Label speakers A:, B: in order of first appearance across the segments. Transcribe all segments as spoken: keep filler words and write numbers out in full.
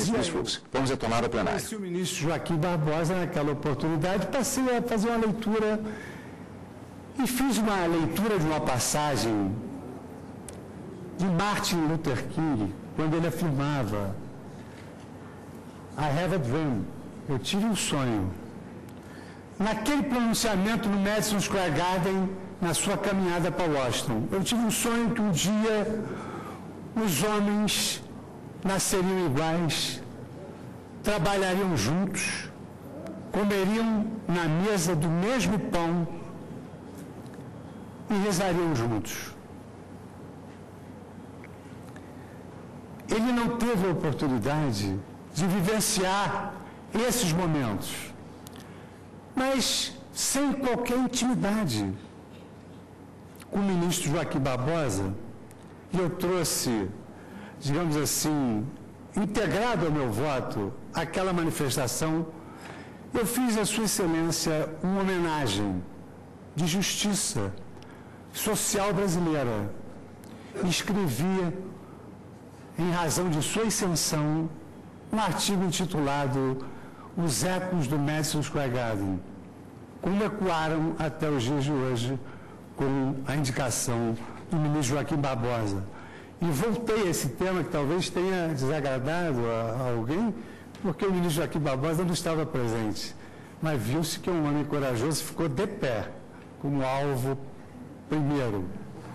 A: Desculpe, vamos retomar o plenário.
B: Conheci o ministro Joaquim Barbosa naquela oportunidade, passei a fazer uma leitura e fiz uma leitura de uma passagem de Martin Luther King, quando ele afirmava: I have a dream, eu tive um sonho. Naquele pronunciamento no Madison Square Garden, na sua caminhada para Washington, eu tive um sonho que um dia os homens nasceriam iguais, trabalhariam juntos, comeriam na mesa do mesmo pão e rezariam juntos. Ele não teve a oportunidade de vivenciar esses momentos, mas sem qualquer intimidade. Com o ministro Joaquim Barbosa, eu trouxe, digamos assim, integrado ao meu voto, aquela manifestação, eu fiz à Sua Excelência uma homenagem de justiça social brasileira. Escrevi, em razão de sua ascensão, um artigo intitulado Os Ecos do Madison Square Garden, como ecoaram até os dias de hoje com a indicação do ministro Joaquim Barbosa. E voltei a esse tema que talvez tenha desagradado a, a alguém, porque o ministro Joaquim Barbosa não estava presente, mas viu-se que um homem corajoso ficou de pé, como alvo primeiro.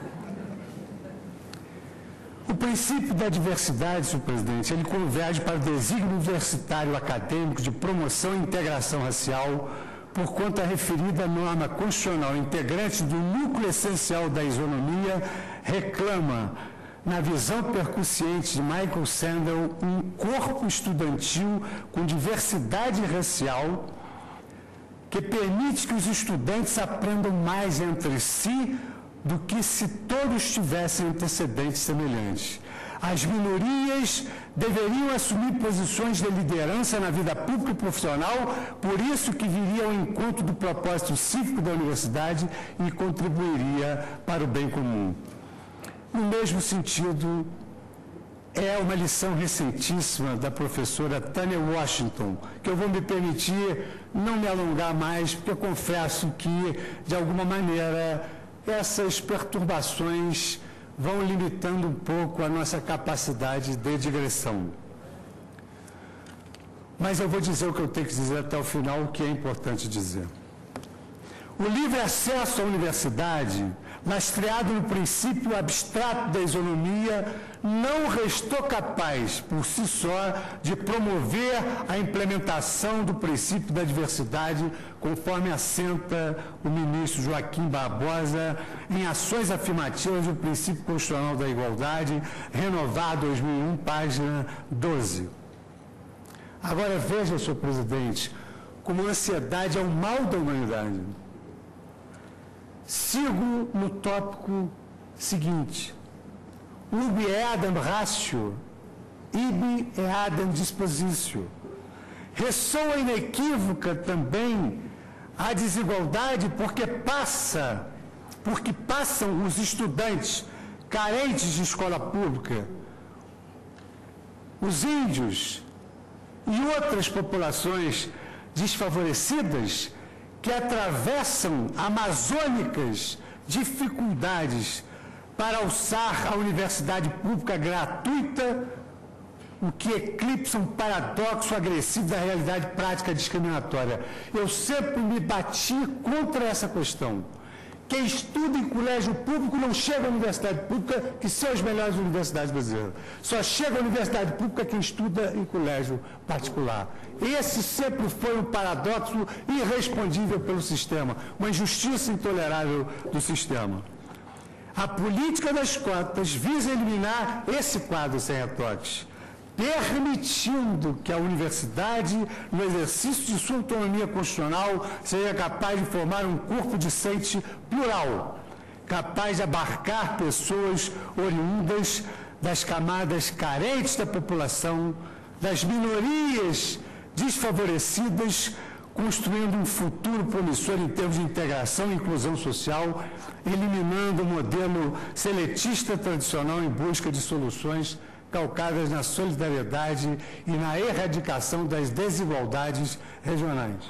B: O princípio da diversidade, senhor presidente, ele converge para o desígnio universitário acadêmico de promoção e integração racial, por conta referida norma constitucional integrante do núcleo essencial da isonomia, reclama, na visão percussiente de Michael Sandel, um corpo estudantil com diversidade racial que permite que os estudantes aprendam mais entre si do que se todos tivessem antecedentes semelhantes. As minorias deveriam assumir posições de liderança na vida pública e profissional, por isso que viria ao encontro do propósito cívico da universidade e contribuiria para o bem comum. No mesmo sentido, é uma lição recentíssima da professora Tânia Washington, que eu vou me permitir não me alongar mais, porque eu confesso que, de alguma maneira, essas perturbações vão limitando um pouco a nossa capacidade de digressão. Mas eu vou dizer o que eu tenho que dizer até o final, o que é importante dizer. O livre acesso à universidade, lastreado no princípio abstrato da isonomia, não restou capaz, por si só, de promover a implementação do princípio da diversidade, conforme assenta o ministro Joaquim Barbosa, em ações afirmativas do princípio constitucional da igualdade, renovado dois mil e um, página doze. Agora veja, senhor presidente, como a ansiedade é o mal da humanidade. Sigo no tópico seguinte. Ubi eadam ratio, ibi eadam dispositio. Ressoa inequívoca também a desigualdade porque passa, porque passam os estudantes carentes de escola pública, os índios e outras populações desfavorecidas que atravessam amazônicas dificuldades para alçar a universidade pública gratuita, o que eclipsa um paradoxo agressivo da realidade prática discriminatória. Eu sempre me bati contra essa questão. Quem estuda em colégio público não chega à universidade pública, que são as melhores universidades brasileiras. Só chega à universidade pública quem estuda em colégio particular. Esse sempre foi um paradoxo irrespondível pelo sistema, uma injustiça intolerável do sistema. A política das cotas visa eliminar esse quadro sem retoques, permitindo que a universidade, no exercício de sua autonomia constitucional, seja capaz de formar um corpo discente plural, capaz de abarcar pessoas oriundas das camadas carentes da população, das minorias desfavorecidas, construindo um futuro promissor em termos de integração e inclusão social, eliminando o modelo seletista tradicional em busca de soluções calcadas na solidariedade e na erradicação das desigualdades regionais.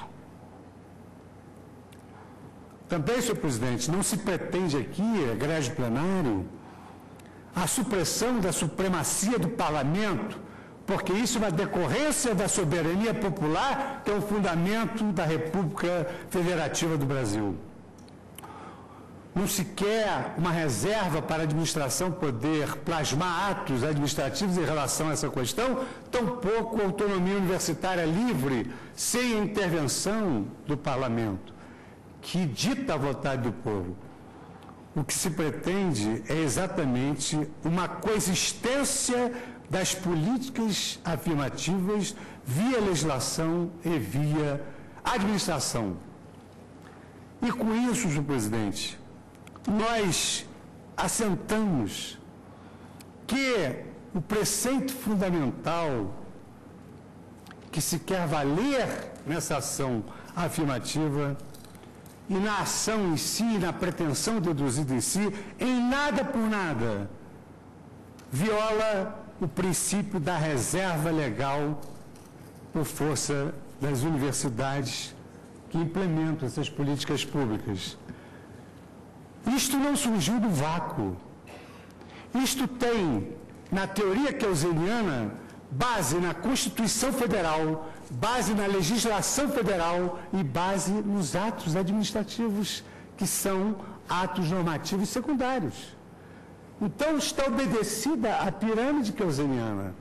B: Também, senhor presidente, não se pretende aqui, egrégio plenário, a supressão da supremacia do parlamento, porque isso é uma decorrência da soberania popular, que é o fundamento da República Federativa do Brasil. Não se quer uma reserva para a administração poder plasmar atos administrativos em relação a essa questão, tampouco autonomia universitária livre, sem a intervenção do parlamento, que dita a vontade do povo. O que se pretende é exatamente uma coexistência das políticas afirmativas via legislação e via administração. E com isso, senhor presidente, nós assentamos que o preceito fundamental que se quer valer nessa ação afirmativa e na ação em si, na pretensão deduzida em si, em nada por nada, viola o princípio da reserva legal por força das universidades que implementam essas políticas públicas. Isto não surgiu do vácuo. Isto tem, na teoria keynesiana, base na Constituição Federal, base na legislação federal e base nos atos administrativos, que são atos normativos secundários. Então, está obedecida a pirâmide keynesiana.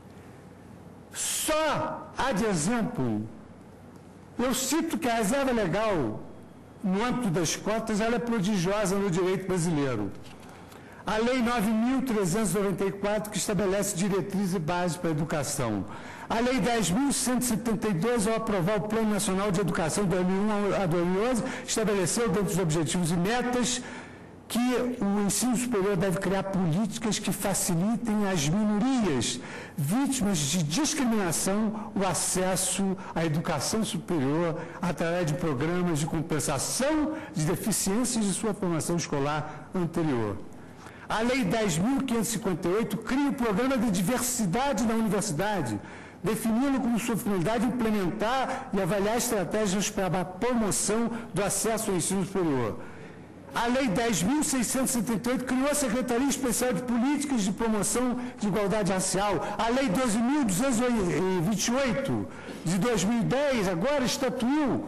B: Só há de exemplo, eu cito que a reserva legal, no âmbito das cotas, ela é prodigiosa no direito brasileiro. A Lei nove mil trezentos e noventa e quatro, que estabelece diretrizes e bases para a educação. A Lei dez mil cento e setenta e dois, ao aprovar o Plano Nacional de Educação de dois mil e um a dois mil e onze, estabeleceu, dentro dos objetivos e metas, que o ensino superior deve criar políticas que facilitem às minorias vítimas de discriminação o acesso à educação superior através de programas de compensação de deficiências de sua formação escolar anterior. A Lei dez mil quinhentos e cinquenta e oito cria o Programa de Diversidade na Universidade, definindo como sua finalidade implementar e avaliar estratégias para a promoção do acesso ao ensino superior. A Lei dez mil seiscentos e setenta e oito criou a Secretaria Especial de Políticas de Promoção de Igualdade Racial. A Lei doze mil duzentos e vinte e oito, de dois mil e dez, agora estatuiu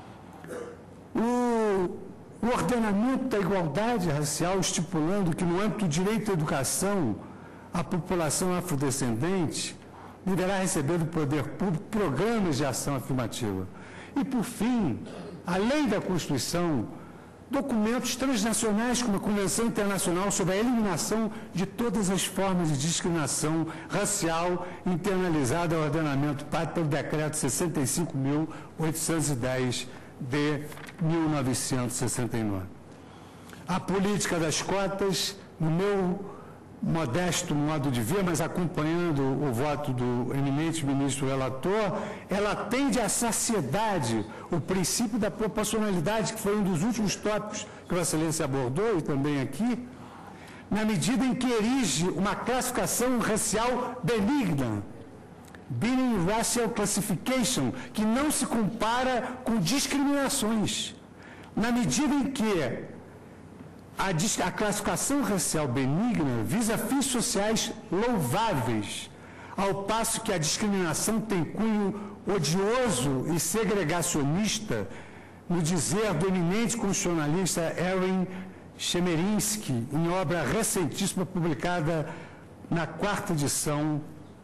B: o, o ordenamento da igualdade racial, estipulando que, no âmbito do direito à educação, a população afrodescendente deverá receber do poder público programas de ação afirmativa. E, por fim, a Lei da Constituição, documentos transnacionais como a Convenção Internacional sobre a Eliminação de todas as formas de discriminação racial internalizada ao ordenamento pátrio pelo Decreto sessenta e cinco mil oitocentos e dez de mil novecentos e sessenta e nove. A política das cotas, no meu modesto modo de ver, mas acompanhando o voto do eminente ministro relator, ela atende à saciedade o princípio da proporcionalidade, que foi um dos últimos tópicos que Vossa Excelência abordou, e também aqui, na medida em que erige uma classificação racial benigna, Benign Racial Classification, que não se compara com discriminações, na medida em que A, a classificação racial benigna visa fins sociais louváveis, ao passo que a discriminação tem cunho odioso e segregacionista, no dizer do eminente constitucionalista Erwin Chemerinsky, em obra recentíssima publicada na quarta edição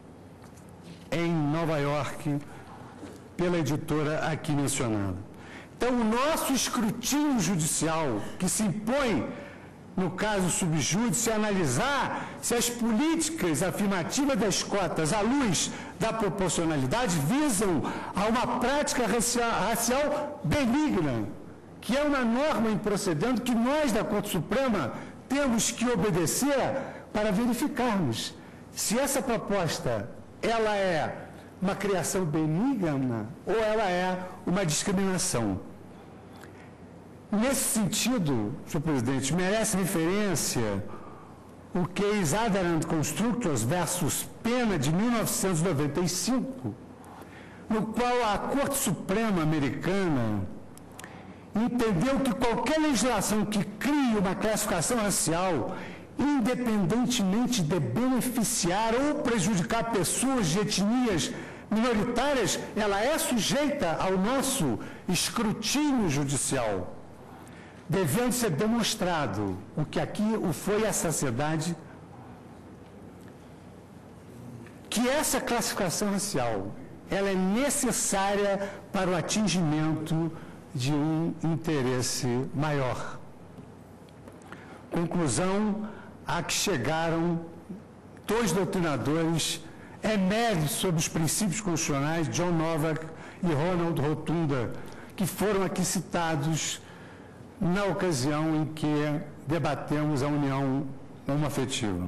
B: em Nova York, pela editora aqui mencionada. Então, o nosso escrutínio judicial, que se impõe no caso subjúdice, analisar se as políticas afirmativas das cotas, à luz da proporcionalidade, visam a uma prática racial, racial benigna, que é uma norma em procedendo que nós, da Corte Suprema, temos que obedecer para verificarmos se essa proposta ela é uma criação benigna ou ela é uma discriminação. Nesse sentido, senhor presidente, merece referência o Case Adherent Constructors versus Pena, de mil novecentos e noventa e cinco, no qual a Corte Suprema Americana entendeu que qualquer legislação que crie uma classificação racial, independentemente de beneficiar ou prejudicar pessoas de etnias minoritárias, ela é sujeita ao nosso escrutínio judicial, devendo ser demonstrado o que aqui o foi a sociedade, que essa classificação racial ela é necessária para o atingimento de um interesse maior. Conclusão a que chegaram dois doutrinadores eméritos sobre os princípios constitucionais, John Novak e Ronald Rotunda, que foram aqui citados na ocasião em que debatemos a união homoafetiva.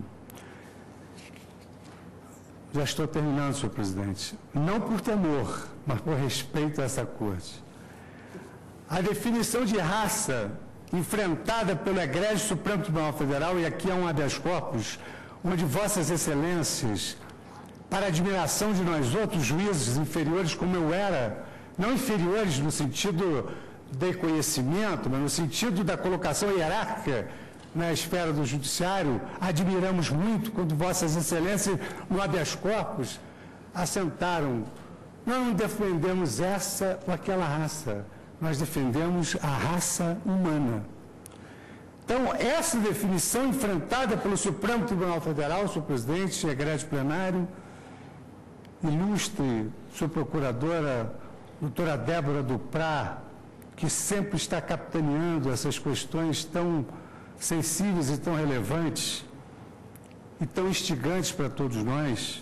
B: Já estou terminando, senhor presidente. Não por temor, mas por respeito a essa corte. A definição de raça enfrentada pelo egrégio Supremo Tribunal Federal, e aqui há um habeas corpus, onde vossas excelências, para admiração de nós outros juízes inferiores, como eu era, não inferiores no sentido de conhecimento, mas no sentido da colocação hierárquica na esfera do judiciário, admiramos muito quando vossas excelências, no habeas corpus, assentaram. Nós não defendemos essa ou aquela raça, nós defendemos a raça humana. Então, essa definição enfrentada pelo Supremo Tribunal Federal, senhor presidente, egrégio plenário, ilustre sua procuradora, doutora Débora Duprá, que sempre está capitaneando essas questões tão sensíveis e tão relevantes e tão instigantes para todos nós.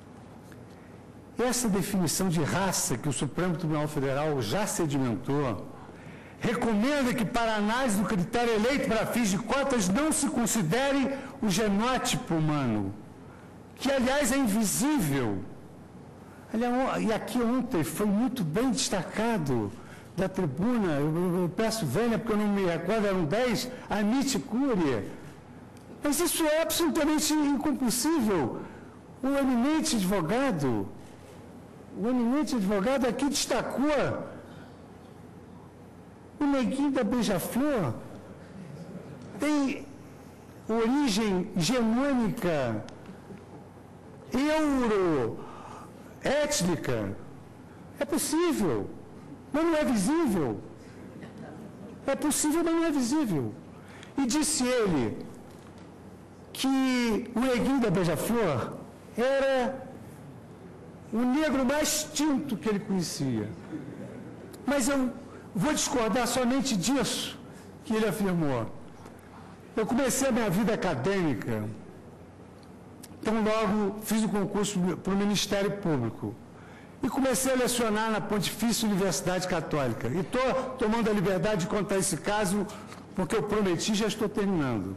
B: Essa definição de raça que o Supremo Tribunal Federal já sedimentou recomenda que, para análise do critério eleito para fins de cotas, não se considere o genótipo humano, que, aliás, é invisível. Aliás, e aqui ontem foi muito bem destacado da tribuna, eu, eu peço venha, porque eu não me recordo, eram dez, amite curia. Mas isso é absolutamente incompulsível. O eminente advogado, o eminente advogado aqui destacou o neguinho da Beija-Flor, tem origem germânica, euro-étnica. É possível, mas não é visível. É possível, mas não é visível. E disse ele que o neguinho da Beija-Flor era o negro mais tinto que ele conhecia. Mas eu vou discordar somente disso que ele afirmou. Eu comecei a minha vida acadêmica, então logo fiz o concurso para o Ministério Público e comecei a lecionar na Pontifícia Universidade Católica. E estou tomando a liberdade de contar esse caso, porque eu prometi, já estou terminando.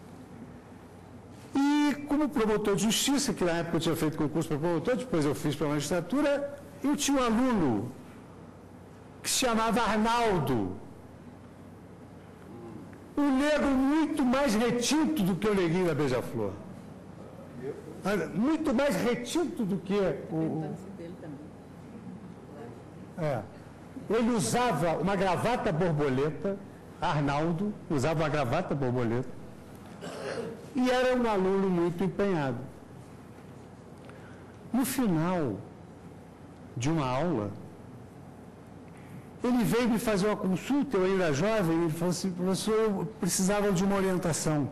B: E como promotor de justiça, que na época eu tinha feito concurso para promotor, depois eu fiz para a magistratura, eu tinha um aluno que se chamava Arnaldo, um negro muito mais retinto do que o neguinho da Beija-Flor. Muito mais retinto do que o... É. Ele usava uma gravata borboleta, Arnaldo usava uma gravata borboleta, e era um aluno muito empenhado. No final de uma aula, ele veio me fazer uma consulta, eu ainda jovem, ele falou assim, professor, eu precisava de uma orientação.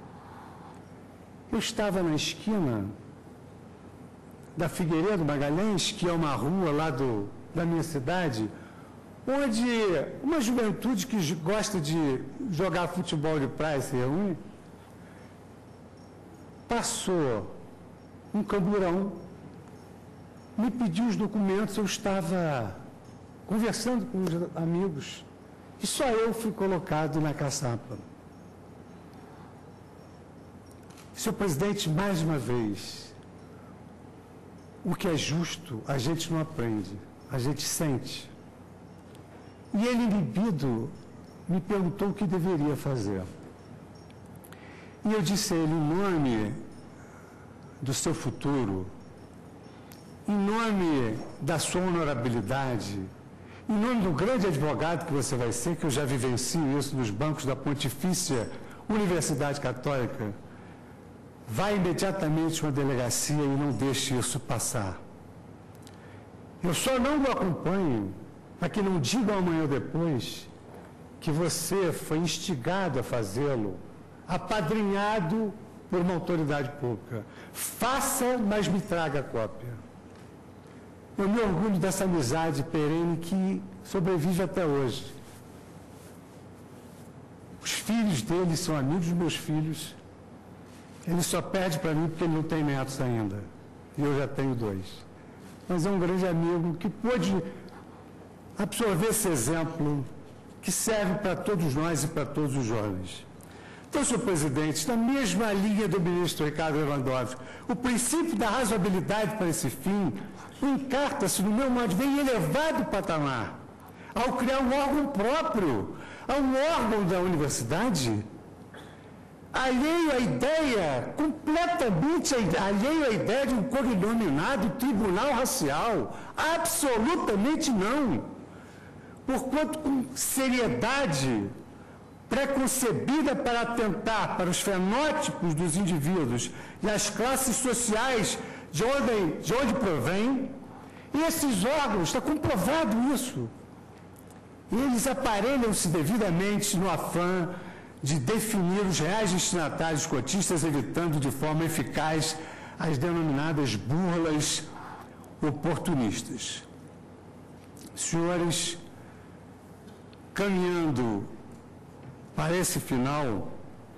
B: Eu estava na esquina da Figueiredo Magalhães, que é uma rua lá do, da minha cidade, onde uma juventude que gosta de jogar futebol de praia se reúne, passou um camburão, me pediu os documentos, eu estava conversando com os amigos, e só eu fui colocado na caçapa. Senhor presidente, mais uma vez, o que é justo a gente não aprende, a gente sente. E ele, inibido, me perguntou o que deveria fazer. E eu disse a ele, em nome do seu futuro, em nome da sua honorabilidade, em nome do grande advogado que você vai ser, que eu já vivencio isso nos bancos da Pontifícia Universidade Católica, vá imediatamente a uma delegacia e não deixe isso passar. Eu só não o acompanho para que não digam amanhã ou depois que você foi instigado a fazê-lo, apadrinhado por uma autoridade pública. Faça, mas me traga a cópia. Eu me orgulho dessa amizade perene que sobrevive até hoje. Os filhos dele são amigos dos meus filhos. Ele só perde para mim porque ele não tem netos ainda. E eu já tenho dois. Mas é um grande amigo que pôde absorver esse exemplo que serve para todos nós e para todos os jovens. Então, senhor presidente, na mesma linha do ministro Ricardo Lewandowski, o princípio da razoabilidade para esse fim encarta-se, no meu modo de ver, em elevado patamar, ao criar um órgão próprio, a um órgão da universidade, alheio à ideia, completamente alheio à ideia de um cognominado tribunal racial. Absolutamente não. Porquanto, com seriedade preconcebida para atentar para os fenótipos dos indivíduos e as classes sociais de onde, de onde provém, e esses órgãos, está comprovado isso, eles aparelham-se devidamente no afã de definir os reais destinatários cotistas, evitando de forma eficaz as denominadas burlas oportunistas. Senhores, caminhando para esse final,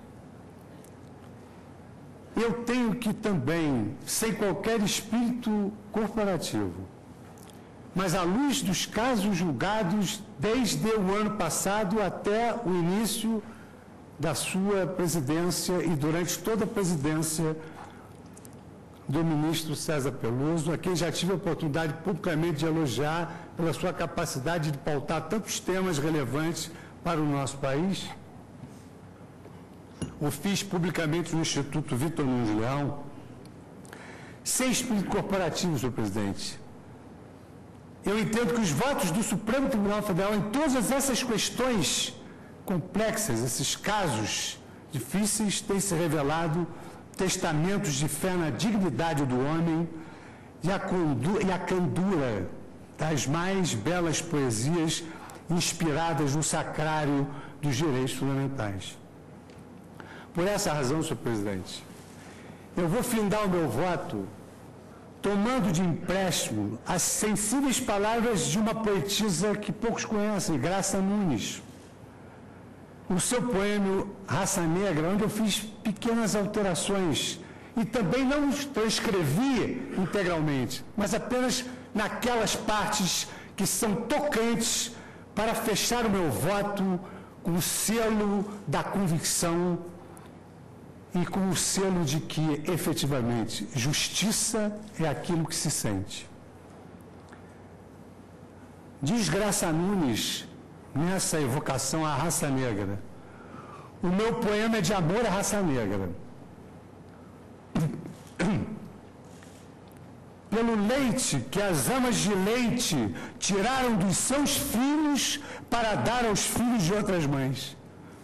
B: eu tenho que também, sem qualquer espírito corporativo, mas à luz dos casos julgados desde o ano passado até o início da sua presidência e durante toda a presidência do ministro César Peluso, a quem já tive a oportunidade publicamente de elogiar pela sua capacidade de pautar tantos temas relevantes para o nosso país. O fiz publicamente no Instituto Vitor Nunes Leão, sem espírito corporativo, senhor presidente. Eu entendo que os votos do Supremo Tribunal Federal em todas essas questões complexas, esses casos difíceis, têm se revelado testamentos de fé na dignidade do homem e a, e a candura das mais belas poesias inspiradas no sacrário dos direitos fundamentais. Por essa razão, senhor presidente, eu vou findar o meu voto tomando de empréstimo as sensíveis palavras de uma poetisa que poucos conhecem, Graça Nunes. O seu poema Raça Negra, onde eu fiz pequenas alterações e também não os transcrevi integralmente, mas apenas naquelas partes que são tocantes para fechar o meu voto com o selo da convicção e com o selo de que, efetivamente, justiça é aquilo que se sente. Diz Graça Nunes, nessa evocação à raça negra, o meu poema é de amor à raça negra. Pelo leite que as amas de leite tiraram dos seus filhos para dar aos filhos de outras mães.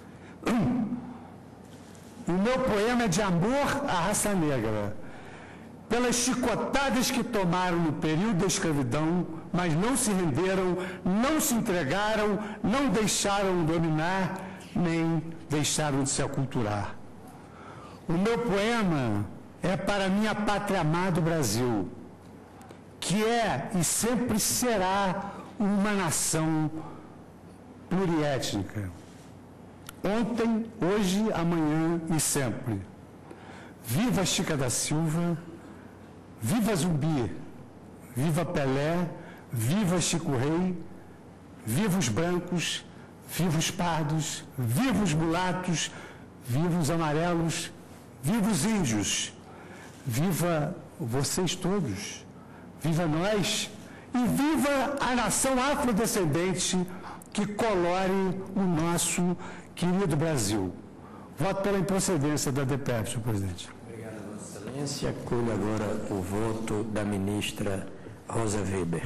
B: O meu poema é de amor à raça negra, pelas chicotadas que tomaram no período da escravidão, mas não se renderam, não se entregaram, não deixaram dominar, nem deixaram de se aculturar. O meu poema é para minha pátria amada, Brasil, que é e sempre será uma nação pluriétnica. Ontem, hoje, amanhã e sempre. Viva Chica da Silva, viva Zumbi, viva Pelé, viva Chico Rei, viva os brancos, viva os pardos, viva os mulatos, viva os amarelos, viva os índios, viva vocês todos, viva nós e viva a nação afrodescendente que colore o nosso querido Brasil. Voto pela improcedência da D P F, senhor presidente.
C: Obrigado, Vossa Excelência. Acolho agora o voto da ministra Rosa Weber.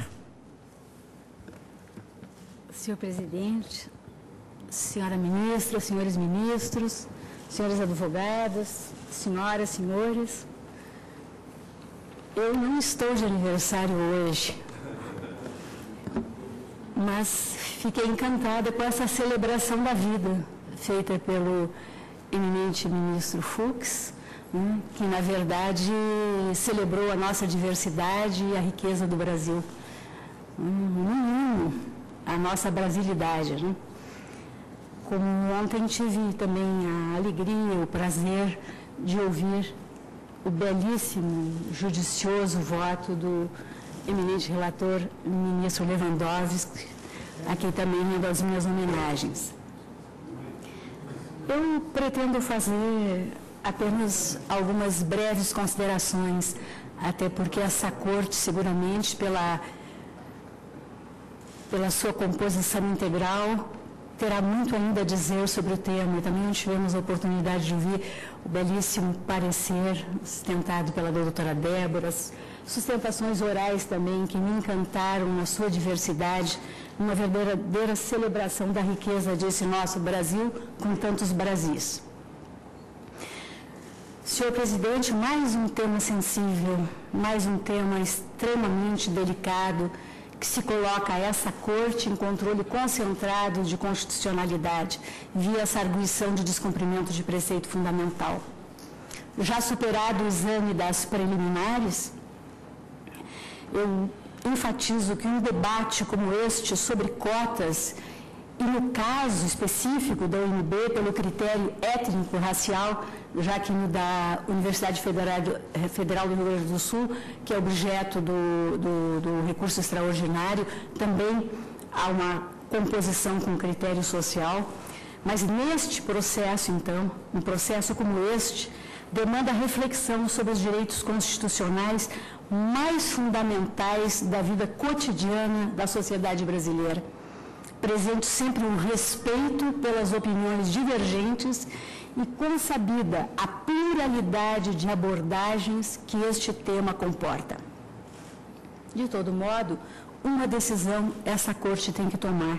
D: Senhor presidente, senhora ministra, senhores ministros, senhoras advogadas, senhoras, senhores, eu não estou de aniversário hoje, mas fiquei encantada com essa celebração da vida feita pelo eminente ministro Fux, né, que, na verdade, celebrou a nossa diversidade e a riqueza do Brasil. Hum, a nossa brasilidade, né? Como ontem tive também a alegria, o prazer de ouvir o belíssimo, judicioso voto do eminente relator, ministro Lewandowski, a quem também rendo as minhas homenagens. Eu pretendo fazer apenas algumas breves considerações, até porque essa corte, seguramente, pela, pela sua composição integral, terá muito ainda a dizer sobre o tema. E também tivemos a oportunidade de ouvir o belíssimo parecer sustentado pela doutora Débora, sustentações orais também que me encantaram na sua diversidade, uma verdadeira celebração da riqueza desse nosso Brasil com tantos Brasis. Senhor presidente, mais um tema sensível, mais um tema extremamente delicado, que se coloca a essa corte em controle concentrado de constitucionalidade, via essa arguição de descumprimento de preceito fundamental. Já superado o exame das preliminares, eu enfatizo que um debate como este sobre cotas, e no caso específico da U N B, pelo critério étnico-racial, já que no da Universidade Federal, Federal do Rio Grande do Sul, que é objeto do, do, do recurso extraordinário, também há uma composição com critério social. Mas neste processo, então, um processo como este, demanda reflexão sobre os direitos constitucionais mais fundamentais da vida cotidiana da sociedade brasileira, presente sempre um respeito pelas opiniões divergentes e consabida a pluralidade de abordagens que este tema comporta. De todo modo, uma decisão essa corte tem que tomar.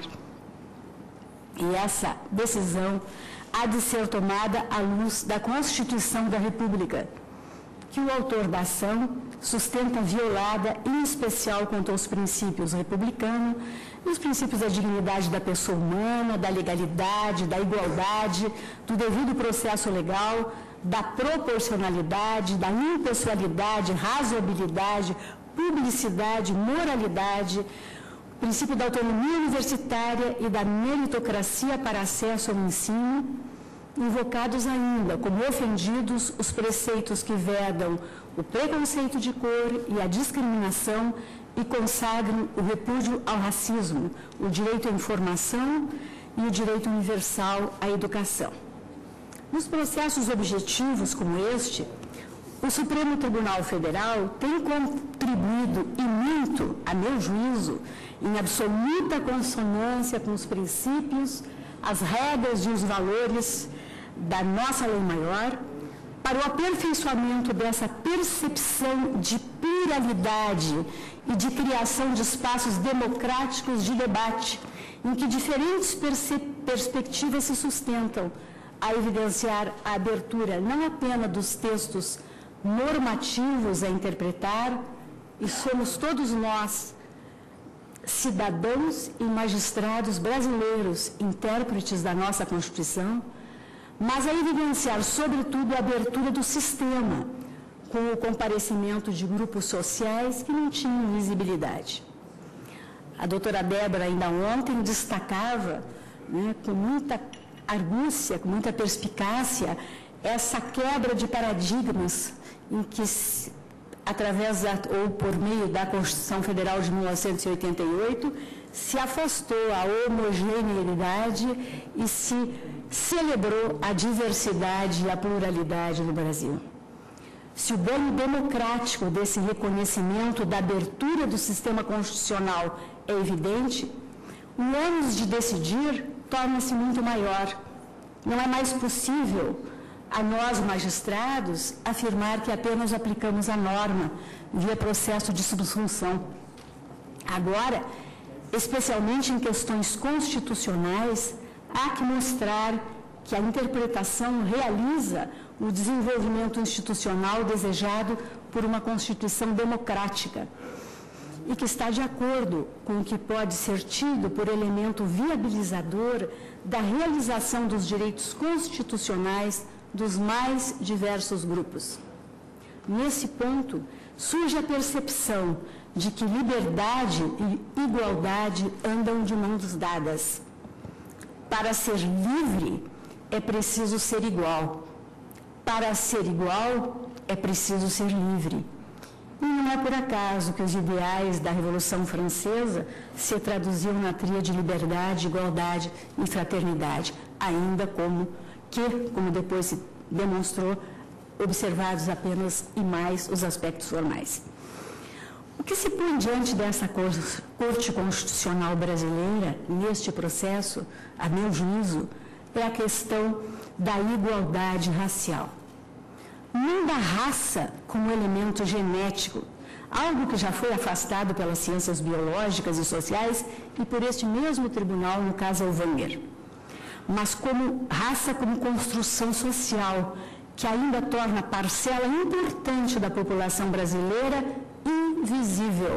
D: E essa decisão há de ser tomada à luz da Constituição da República, que o autor da ação sustenta violada, em especial quanto aos princípios republicanos, os princípios da dignidade da pessoa humana, da legalidade, da igualdade, do devido processo legal, da proporcionalidade, da impessoalidade, razoabilidade, publicidade, moralidade, o princípio da autonomia universitária e da meritocracia para acesso ao ensino, invocados ainda como ofendidos os preceitos que vedam o preconceito de cor e a discriminação e consagram o repúdio ao racismo, o direito à informação e o direito universal à educação. Nos processos objetivos como este, o Supremo Tribunal Federal tem contribuído e muito, a meu juízo, em absoluta consonância com os princípios, as regras e os valores da nossa lei maior, para o aperfeiçoamento dessa percepção de pluralidade e de criação de espaços democráticos de debate, em que diferentes perspectivas se sustentam, a evidenciar a abertura não apenas dos textos normativos a interpretar, e somos todos nós, cidadãos e magistrados brasileiros, intérpretes da nossa Constituição, mas a evidenciar, sobretudo, a abertura do sistema, com o comparecimento de grupos sociais que não tinham visibilidade. A doutora Débora, ainda ontem, destacava, né, com muita argúcia, com muita perspicácia, essa quebra de paradigmas em que, através da, ou por meio da Constituição Federal de mil novecentos e oitenta e oito, se afastou a homogeneidade e se celebrou a diversidade e a pluralidade no Brasil. Se o ganho democrático desse reconhecimento da abertura do sistema constitucional é evidente, o ônus de decidir torna-se muito maior, Não é mais possível a nós, magistrados, afirmar que apenas aplicamos a norma via processo de subsunção. Agora, especialmente em questões constitucionais, há que mostrar que a interpretação realiza o desenvolvimento institucional desejado por uma Constituição democrática e que está de acordo com o que pode ser tido por elemento viabilizador da realização dos direitos constitucionais dos mais diversos grupos. Nesse ponto, surge a percepção de que liberdade e igualdade andam de mãos dadas. Para ser livre, é preciso ser igual. Para ser igual, é preciso ser livre. E não é por acaso que os ideais da Revolução Francesa se traduziam na tríade de liberdade, igualdade e fraternidade, ainda como que, como depois se demonstrou, observados apenas e mais os aspectos formais. O que se põe diante dessa Corte Constitucional brasileira, neste processo, a meu juízo, é a questão da igualdade racial. Não da raça como elemento genético, algo que já foi afastado pelas ciências biológicas e sociais e por este mesmo tribunal, no caso Alvanger, mas como raça como construção social, que ainda torna parcela importante da população brasileira invisível,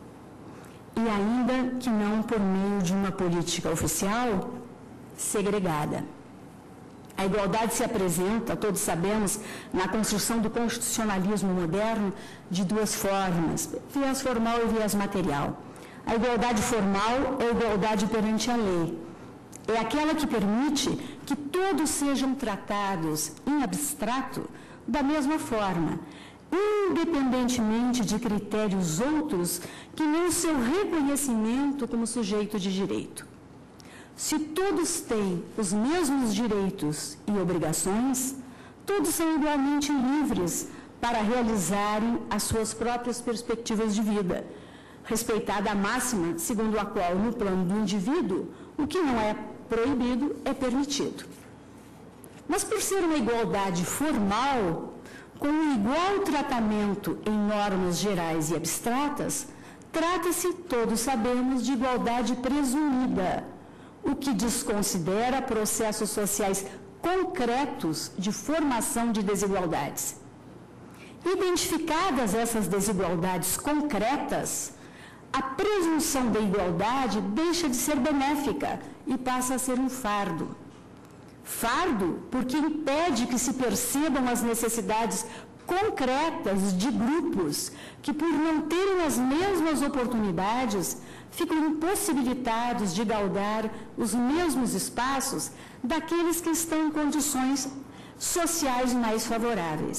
D: e ainda que não por meio de uma política oficial segregada. A igualdade se apresenta, todos sabemos, na construção do constitucionalismo moderno de duas formas, viés formal e viés material. A igualdade formal é a igualdade perante a lei. É aquela que permite que todos sejam tratados em abstrato da mesma forma, independentemente de critérios outros que não seu reconhecimento como sujeito de direito. Se todos têm os mesmos direitos e obrigações, todos são igualmente livres para realizarem as suas próprias perspectivas de vida, respeitada a máxima segundo a qual, no plano do indivíduo, o que não é proibido é permitido. Mas por ser uma igualdade formal, com um igual tratamento em normas gerais e abstratas, trata-se, todos sabemos, de igualdade presumida, o que desconsidera processos sociais concretos de formação de desigualdades. Identificadas essas desigualdades concretas, a presunção da igualdade deixa de ser benéfica e passa a ser um fardo. Fardo porque impede que se percebam as necessidades concretas de grupos que, por não terem as mesmas oportunidades, ficam impossibilitados de galgar os mesmos espaços daqueles que estão em condições sociais mais favoráveis.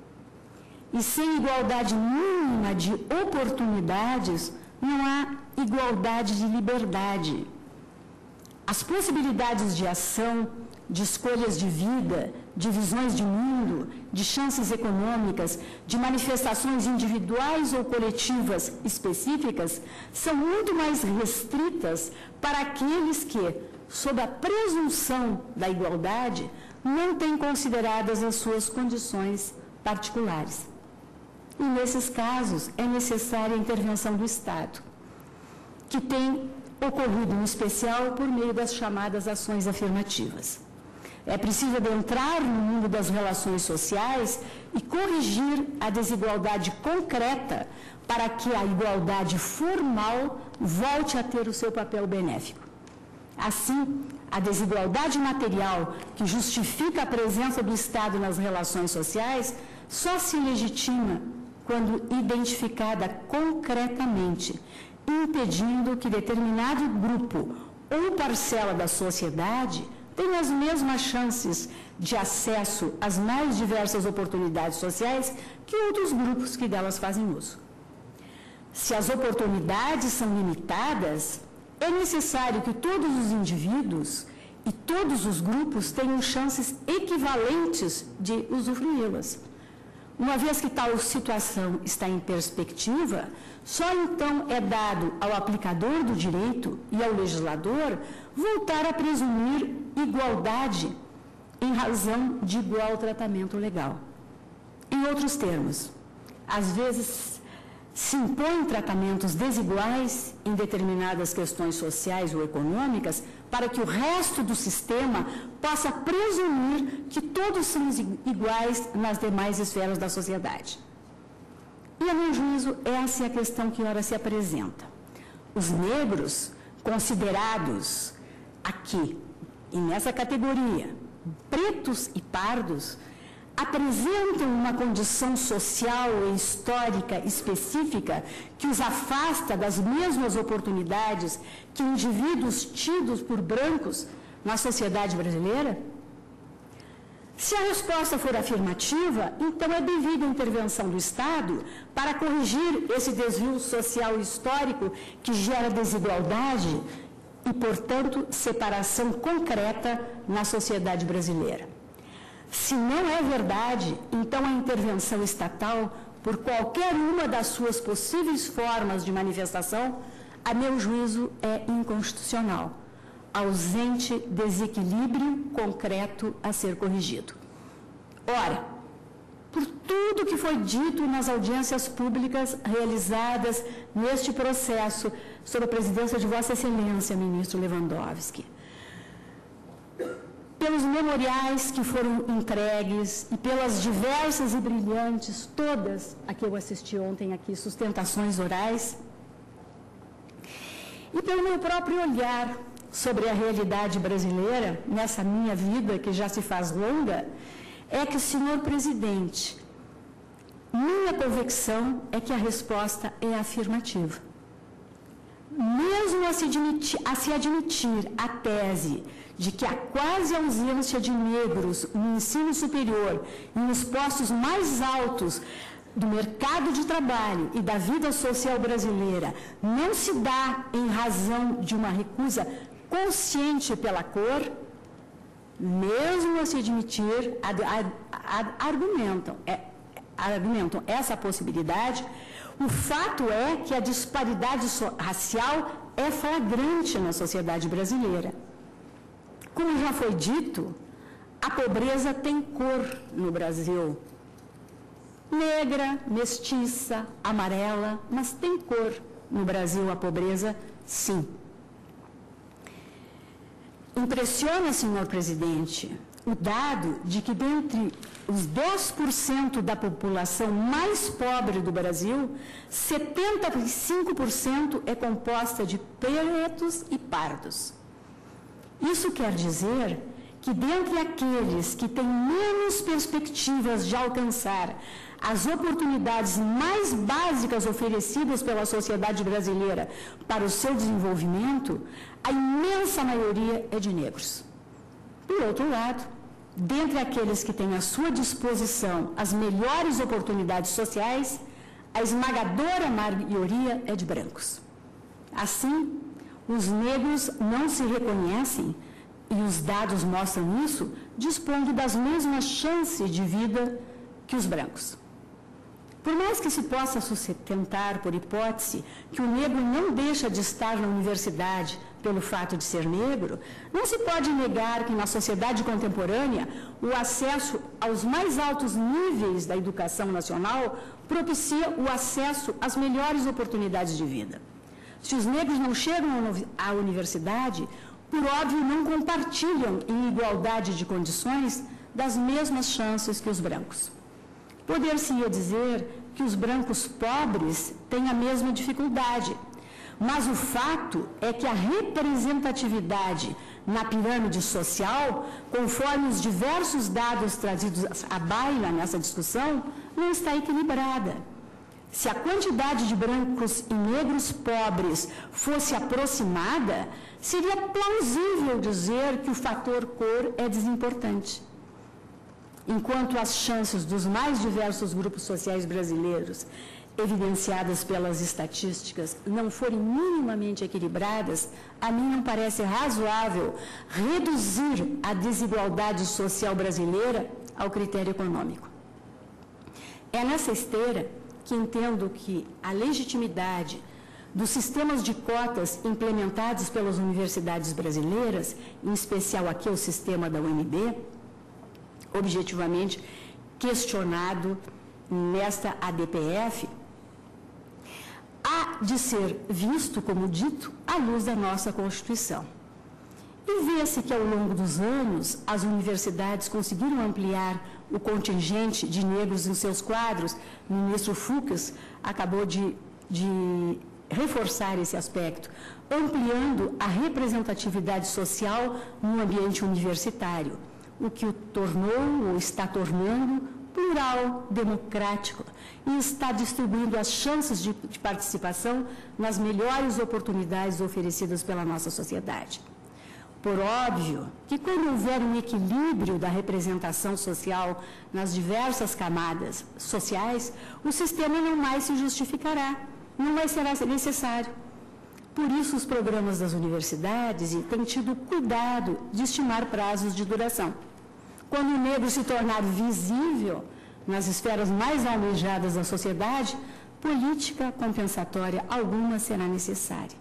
D: E sem igualdade mínima de oportunidades, não há igualdade de liberdade. As possibilidades de ação, de escolhas de vida, de visões de mundo, de chances econômicas, de manifestações individuais ou coletivas específicas, são muito mais restritas para aqueles que, sob a presunção da igualdade, não têm consideradas as suas condições particulares. E, nesses casos, é necessária a intervenção do Estado, que tem ocorrido, em especial, por meio das chamadas ações afirmativas. É preciso adentrar no mundo das relações sociais e corrigir a desigualdade concreta para que a igualdade formal volte a ter o seu papel benéfico. Assim, a desigualdade material que justifica a presença do Estado nas relações sociais só se legitima quando identificada concretamente, impedindo que determinado grupo ou parcela da sociedade tenha as mesmas chances de acesso às mais diversas oportunidades sociais que outros grupos que delas fazem uso. Se as oportunidades são limitadas, é necessário que todos os indivíduos e todos os grupos tenham chances equivalentes de usufruí-las. Uma vez que tal situação está em perspectiva, só então é dado ao aplicador do direito e ao legislador voltar a presumir igualdade em razão de igual tratamento legal. Em outros termos, às vezes se impõem tratamentos desiguais em determinadas questões sociais ou econômicas para que o resto do sistema possa presumir que todos são iguais nas demais esferas da sociedade. E, a meu juízo, essa é a questão que ora se apresenta. Os negros, considerados aqui, e nessa categoria, pretos e pardos, apresentam uma condição social e histórica específica que os afasta das mesmas oportunidades que indivíduos tidos por brancos na sociedade brasileira? Se a resposta for afirmativa, então é devida a intervenção do Estado para corrigir esse desvio social e histórico que gera desigualdade e, portanto, separação concreta na sociedade brasileira. Se não é verdade, então a intervenção estatal, por qualquer uma das suas possíveis formas de manifestação, a meu juízo é inconstitucional, ausente desequilíbrio concreto a ser corrigido. Ora, por tudo que foi dito nas audiências públicas realizadas neste processo, sob a presidência de Vossa Excelência, ministro Lewandowski, pelos memoriais que foram entregues e pelas diversas e brilhantes, todas a que eu assisti ontem aqui, sustentações orais, e pelo meu próprio olhar sobre a realidade brasileira, nessa minha vida que já se faz longa, é que, senhor presidente, minha convicção é que a resposta é afirmativa. Mesmo a se admitir, a se admitir a tese de que a quase ausência de negros no ensino superior e nos postos mais altos do mercado de trabalho e da vida social brasileira não se dá em razão de uma recusa consciente pela cor, mesmo a se admitir, ad, ad, ad, argumentam, é, argumentam essa possibilidade, o fato é que a disparidade so, racial é flagrante na sociedade brasileira. Como já foi dito, a pobreza tem cor no Brasil. Negra, mestiça, amarela, mas tem cor no Brasil a pobreza, sim. Impressiona, senhor presidente, o dado de que dentre os dez por cento da população mais pobre do Brasil, setenta e cinco por cento é composta de pretos e pardos. Isso quer dizer que dentre aqueles que têm menos perspectivas de alcançar as oportunidades mais básicas oferecidas pela sociedade brasileira para o seu desenvolvimento, a imensa maioria é de negros. Por outro lado, dentre aqueles que têm à sua disposição as melhores oportunidades sociais, a esmagadora maioria é de brancos. Assim, os negros não se reconhecem, e os dados mostram isso, dispondo das mesmas chances de vida que os brancos. Por mais que se possa sustentar, por hipótese, que o negro não deixa de estar na universidade pelo fato de ser negro, não se pode negar que na sociedade contemporânea o acesso aos mais altos níveis da educação nacional propicia o acesso às melhores oportunidades de vida. Se os negros não chegam à universidade, por óbvio não compartilham em igualdade de condições das mesmas chances que os brancos. Poder-se-ia dizer que os brancos pobres têm a mesma dificuldade, mas o fato é que a representatividade na pirâmide social, conforme os diversos dados trazidos à baila nessa discussão, não está equilibrada. Se a quantidade de brancos e negros pobres fosse aproximada, seria plausível dizer que o fator cor é desimportante. Enquanto as chances dos mais diversos grupos sociais brasileiros, evidenciadas pelas estatísticas, não forem minimamente equilibradas, a mim não parece razoável reduzir a desigualdade social brasileira ao critério econômico. É nessa esteira que entendo que a legitimidade dos sistemas de cotas implementados pelas universidades brasileiras, em especial aqui o sistema da U N B, objetivamente questionado nesta A D P F, há de ser visto, como dito, à luz da nossa Constituição. E vê-se que, ao longo dos anos, as universidades conseguiram ampliar o contingente de negros em seus quadros. O ministro Fux acabou de, de reforçar esse aspecto, ampliando a representatividade social no ambiente universitário, o que o tornou, ou está tornando, plural, democrático, e está distribuindo as chances de, de participação nas melhores oportunidades oferecidas pela nossa sociedade. Por óbvio que, quando houver um equilíbrio da representação social nas diversas camadas sociais, o sistema não mais se justificará, não mais será necessário. Por isso, os programas das universidades têm tido cuidado de estimar prazos de duração. Quando o negro se tornar visível nas esferas mais almejadas da sociedade, política compensatória alguma será necessária.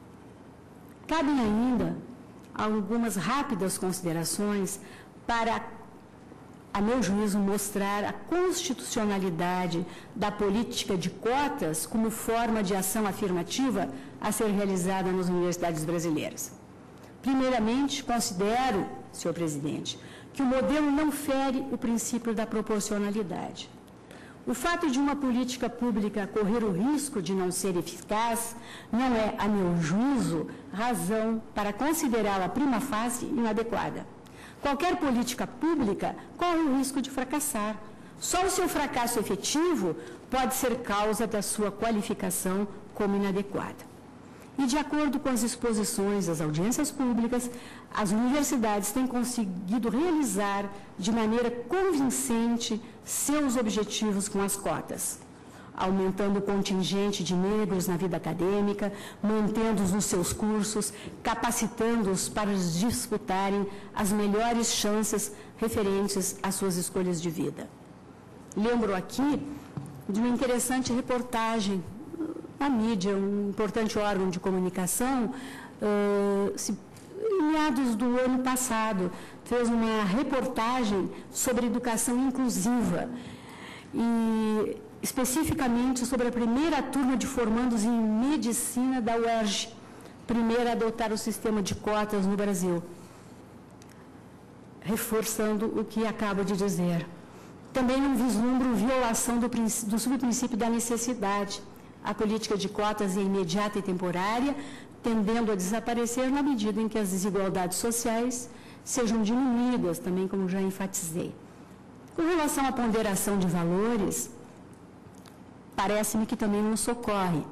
D: Cabem ainda algumas rápidas considerações para, a meu juízo, mostrar a constitucionalidade da política de cotas como forma de ação afirmativa a ser realizada nas universidades brasileiras. Primeiramente, considero, senhor presidente, que o modelo não fere o princípio da proporcionalidade. O fato de uma política pública correr o risco de não ser eficaz não é, a meu juízo, razão para considerá-la prima facie inadequada. Qualquer política pública corre o risco de fracassar. Só o seu fracasso efetivo pode ser causa da sua qualificação como inadequada. E, de acordo com as exposições das audiências públicas, as universidades têm conseguido realizar de maneira convincente seus objetivos com as cotas, aumentando o contingente de negros na vida acadêmica, mantendo-os nos seus cursos, capacitando-os para disputarem as melhores chances referentes às suas escolhas de vida. Lembro aqui de uma interessante reportagem na mídia, um importante órgão de comunicação, uh, se, em meados do ano passado, fez uma reportagem sobre educação inclusiva e especificamente sobre a primeira turma de formandos em medicina da U E R J, primeira a adotar o sistema de cotas no Brasil, reforçando o que acabo de dizer. Também não vislumbro violação do, do subprincípio da necessidade. A política de cotas é imediata e temporária, tendendo a desaparecer na medida em que as desigualdades sociais sejam diminuídas, também como já enfatizei. Com relação à ponderação de valores, parece-me que também não socorre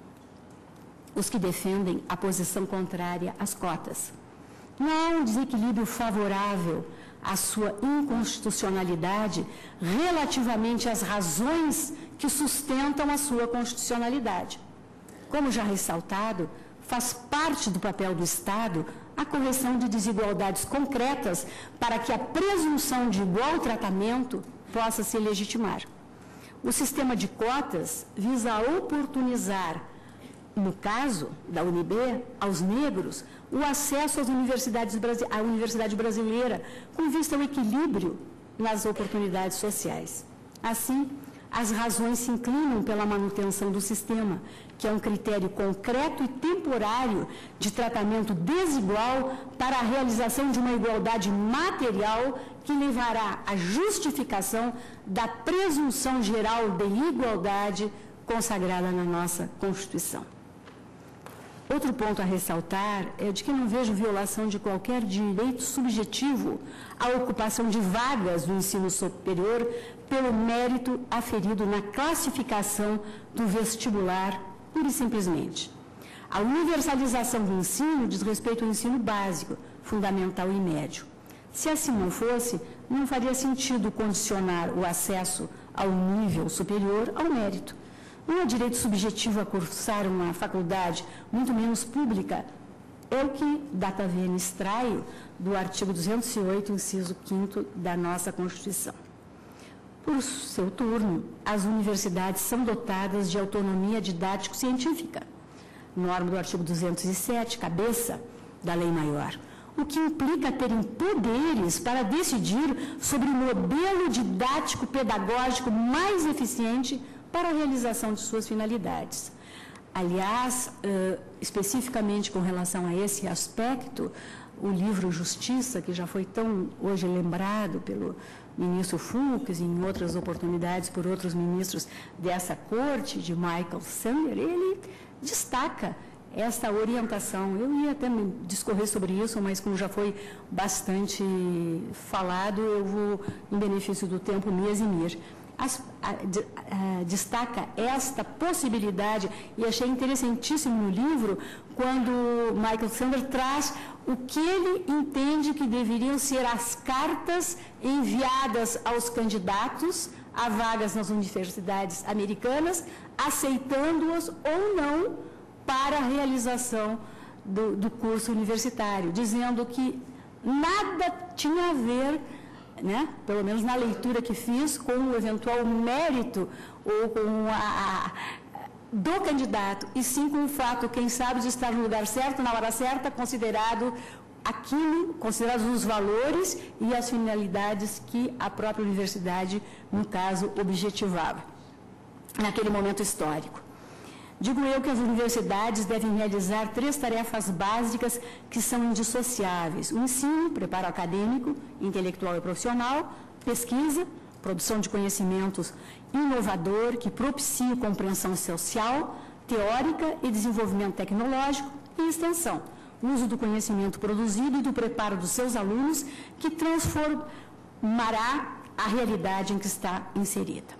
D: os que defendem a posição contrária às cotas. Não há um desequilíbrio favorável à sua inconstitucionalidade relativamente às razões que sustentam a sua constitucionalidade. Como já ressaltado, faz parte do papel do Estado a correção de desigualdades concretas para que a presunção de igual tratamento possa se legitimar. O sistema de cotas visa oportunizar, no caso da U N B, aos negros, o acesso às universidades, à Universidade Brasileira, com vista ao equilíbrio nas oportunidades sociais. Assim, as razões se inclinam pela manutenção do sistema, que é um critério concreto e temporário de tratamento desigual para a realização de uma igualdade material que levará à justificação da presunção geral de igualdade consagrada na nossa Constituição. Outro ponto a ressaltar é de que não vejo violação de qualquer direito subjetivo à ocupação de vagas do ensino superior pelo mérito aferido na classificação do vestibular, pura e simplesmente. A universalização do ensino diz respeito ao ensino básico, fundamental e médio. Se assim não fosse, não faria sentido condicionar o acesso ao nível superior ao mérito. Não há direito subjetivo a cursar uma faculdade, muito menos pública. É o que data vênia extraio do artigo duzentos e oito, inciso quinto da nossa Constituição. Por seu turno, as universidades são dotadas de autonomia didático-científica, norma do artigo duzentos e sete, cabeça da Lei Maior. o que implica terem poderes para decidir sobre o modelo didático pedagógico mais eficiente para a realização de suas finalidades. Aliás, uh, especificamente com relação a esse aspecto, o livro Justiça, que já foi tão hoje lembrado pelo ministro Fux e em outras oportunidades por outros ministros dessa corte, de Michael Sandler, ele destaca essa orientação. Eu ia até me discorrer sobre isso, mas como já foi bastante falado, eu vou, em benefício do tempo, me eximir. As, a, a, destaca esta possibilidade, e achei interessantíssimo no livro, quando Michael Sandler traz o que ele entende que deveriam ser as cartas enviadas aos candidatos a vagas nas universidades americanas, aceitando-as ou não para a realização do, do curso universitário, dizendo que nada tinha a ver, né, pelo menos na leitura que fiz, com o eventual mérito ou com a, a, do candidato, e sim com o fato, quem sabe, de estar no lugar certo, na hora certa, considerado aquilo, considerados os valores e as finalidades que a própria universidade, no caso, objetivava, naquele momento histórico. Digo eu que as universidades devem realizar três tarefas básicas que são indissociáveis: o ensino, preparo acadêmico, intelectual e profissional, pesquisa, produção de conhecimentos inovador que propicie compreensão social, teórica e desenvolvimento tecnológico, e extensão, uso do conhecimento produzido e do preparo dos seus alunos que transformará a realidade em que está inserida.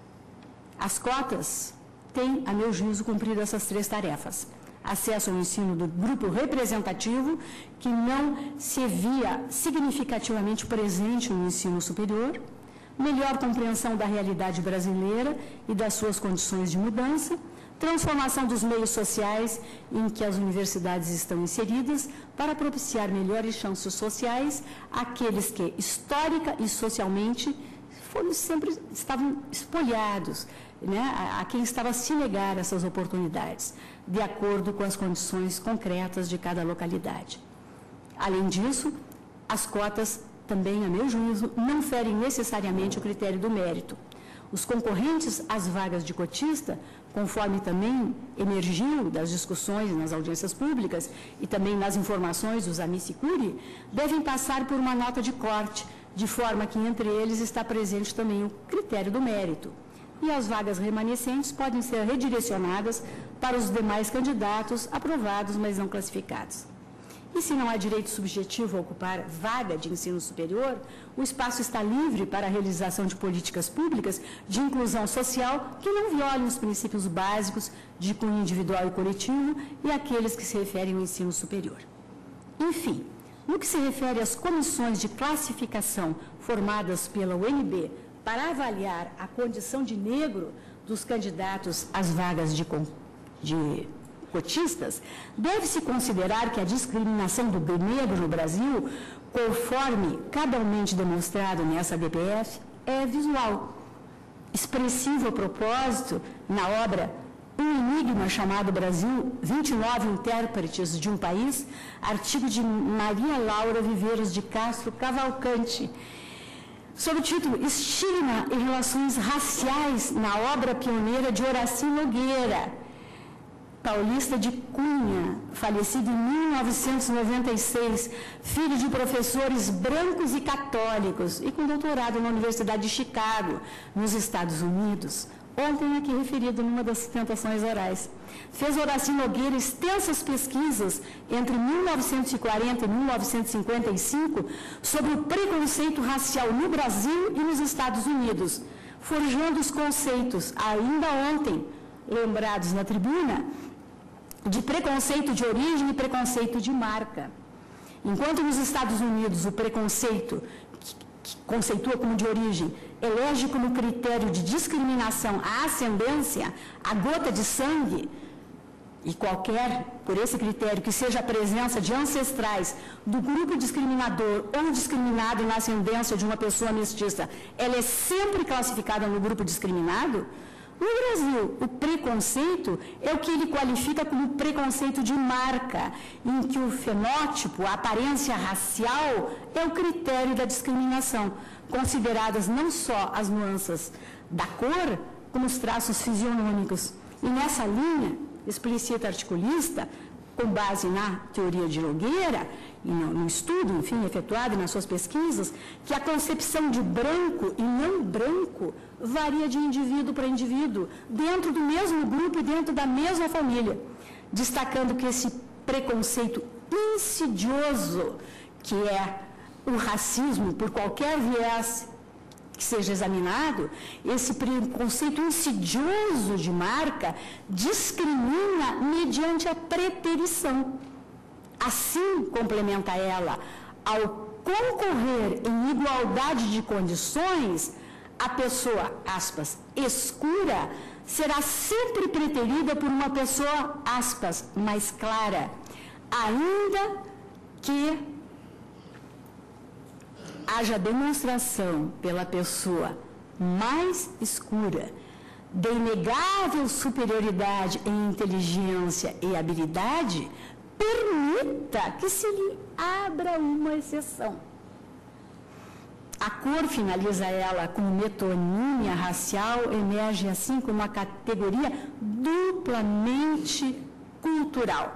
D: As cotas tem, a meu juízo, cumprido essas três tarefas: acesso ao ensino do grupo representativo, que não se via significativamente presente no ensino superior, melhor compreensão da realidade brasileira e das suas condições de mudança, transformação dos meios sociais em que as universidades estão inseridas para propiciar melhores chances sociais àqueles que, histórica e socialmente, foram sempre estavam espoliados, né, a, a quem estava a se negar essas oportunidades, de acordo com as condições concretas de cada localidade. Além disso, as cotas também, a meu juízo, não ferem necessariamente o critério do mérito. Os concorrentes às vagas de cotista, conforme também emergiu das discussões nas audiências públicas e também nas informações dos amici curiae, devem passar por uma nota de corte, de forma que entre eles está presente também o critério do mérito. E as vagas remanescentes podem ser redirecionadas para os demais candidatos aprovados, mas não classificados. E se não há direito subjetivo a ocupar vaga de ensino superior, o espaço está livre para a realização de políticas públicas de inclusão social que não violem os princípios básicos de cunho individual e coletivo e aqueles que se referem ao ensino superior. Enfim, no que se refere às comissões de classificação formadas pela U N B para avaliar a condição de negro dos candidatos às vagas de, de cotistas, deve-se considerar que a discriminação do negro no Brasil, conforme cabalmente demonstrado nessa D P F, é visual. Expressivo a propósito, na obra Um Enigma chamado Brasil, vinte e nove intérpretes de um país, artigo de Maria Laura Viveiros de Castro Cavalcante, sob o título Estigma e Relações Raciais na obra pioneira de Horaci Nogueira, paulista de Cunha, falecido em mil novecentos e noventa e seis, filho de professores brancos e católicos e com doutorado na Universidade de Chicago, nos Estados Unidos. Ontem aqui referido numa das tentações orais. Fez Horaci Nogueira extensas pesquisas entre mil novecentos e quarenta e mil novecentos e cinquenta e cinco sobre o preconceito racial no Brasil e nos Estados Unidos, forjando os conceitos, ainda ontem lembrados na tribuna, de preconceito de origem e preconceito de marca. Enquanto nos Estados Unidos o preconceito, que, que conceitua como de origem, elege como critério de discriminação a ascendência, a gota de sangue, e qualquer, por esse critério, que seja a presença de ancestrais do grupo discriminador ou discriminado na ascendência de uma pessoa mestiça, ela é sempre classificada no grupo discriminado. No Brasil, o preconceito é o que ele qualifica como preconceito de marca, em que o fenótipo, a aparência racial, é o critério da discriminação, consideradas não só as nuances da cor, como os traços fisionômicos. E nessa linha, explicita articulista, com base na teoria de Nogueira, e no, no estudo, enfim, efetuado nas suas pesquisas, que a concepção de branco e não branco varia de indivíduo para indivíduo, dentro do mesmo grupo e dentro da mesma família, destacando que esse preconceito insidioso, que é o racismo, por qualquer viés que seja examinado, esse preconceito insidioso de marca discrimina mediante a preterição. Assim, complementa ela, ao concorrer em igualdade de condições, a pessoa, aspas, escura, será sempre preterida por uma pessoa, aspas, mais clara, ainda que haja demonstração pela pessoa mais escura de inegável superioridade em inteligência e habilidade, permita que se lhe abra uma exceção. A cor, finaliza ela, como metonímia racial, emerge assim como uma categoria duplamente cultural.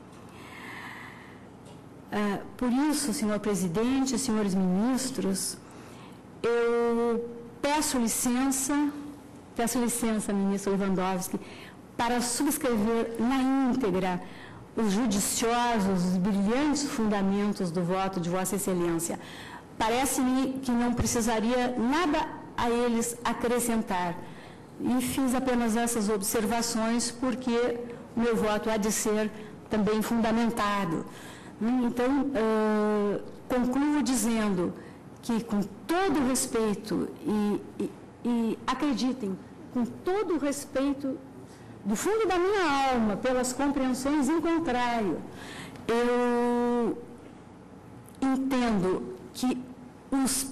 D: Uh, por isso, senhor presidente, senhores ministros, eu peço licença, peço licença, ministro Lewandowski, para subscrever na íntegra os judiciosos, os brilhantes fundamentos do voto de Vossa Excelência. Parece-me que não precisaria nada a eles acrescentar. E fiz apenas essas observações porque o meu voto há de ser também fundamentado. Então, uh, concluo dizendo que, com todo o respeito, e, e, e acreditem, com todo o respeito do fundo da minha alma, pelas compreensões em contrário, eu entendo que os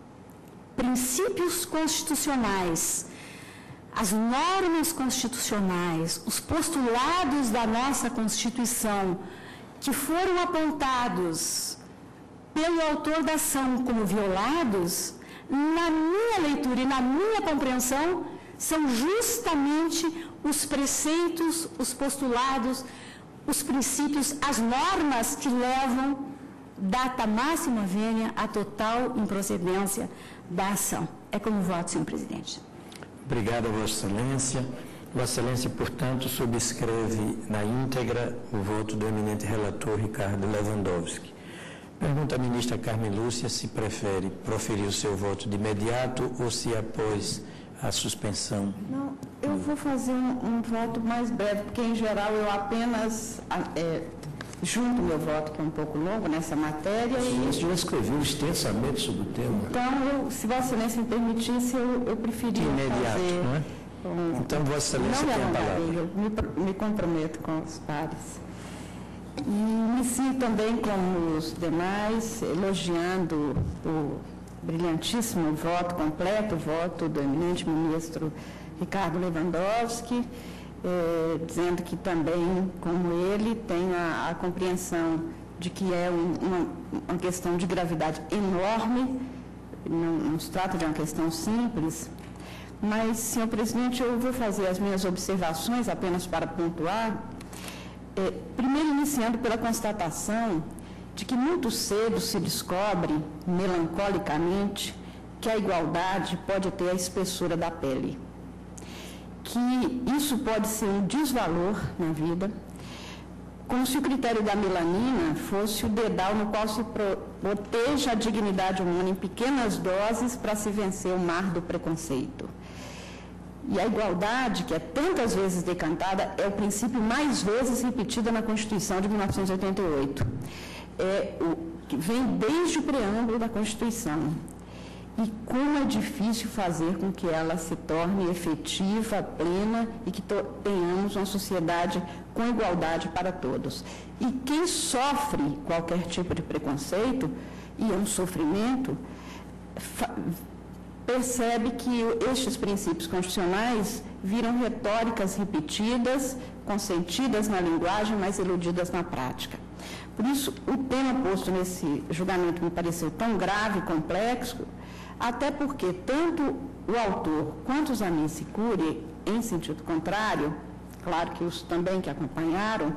D: princípios constitucionais, as normas constitucionais, os postulados da nossa Constituição, que foram apontados pelo autor da ação como violados, na minha leitura e na minha compreensão, são justamente os preceitos, os postulados, os princípios, as normas que levam, data máxima vênia, à total improcedência da ação. É como voto, senhor presidente.
C: Obrigado, Vossa Excelência. Vossa Excelência, portanto, subscreve na íntegra o voto do eminente relator Ricardo Lewandowski. Pergunta à ministra Carmen Lúcia se prefere proferir o seu voto de imediato ou se após a suspensão.
E: Não, eu vou fazer um, um voto mais breve, porque, em geral, eu apenas é, junto meu voto, que é um pouco longo nessa matéria.
C: E
E: o
C: senhor escreveu extensamente sobre o tema.
E: Então, eu, se Vossa Excelência me permitisse, eu, eu preferia
C: imediato,
E: fazer...
C: Não é? Um, então, Vossa Excelência
E: não
C: tem a palavra.
E: Eu me, me comprometo com os pares. E inicio também, como os demais, elogiando o brilhantíssimo voto, completo voto do eminente ministro Ricardo Lewandowski, eh, dizendo que também, como ele, tem a, a compreensão de que é um, uma, uma questão de gravidade enorme, não, não se trata de uma questão simples. Mas, senhor presidente, eu vou fazer as minhas observações apenas para pontuar. É, primeiro, iniciando pela constatação de que muito cedo se descobre, melancolicamente, que a igualdade pode ter a espessura da pele. Que isso pode ser um desvalor na vida, como se o critério da melanina fosse o dedal no qual se proteja a dignidade humana em pequenas doses para se vencer o mar do preconceito. E a igualdade, que é tantas vezes decantada, é o princípio mais vezes repetido na Constituição de mil novecentos e oitenta e oito. É o que vem desde o preâmbulo da Constituição. E como é difícil fazer com que ela se torne efetiva, plena e que tenhamos uma sociedade com igualdade para todos. E quem sofre qualquer tipo de preconceito, e é um sofrimento, percebe que estes princípios constitucionais viram retóricas repetidas, consentidas na linguagem, mas iludidas na prática. Por isso, o tema posto nesse julgamento me pareceu tão grave e complexo, até porque tanto o autor quanto os amici curiae, em sentido contrário, claro que os também que acompanharam,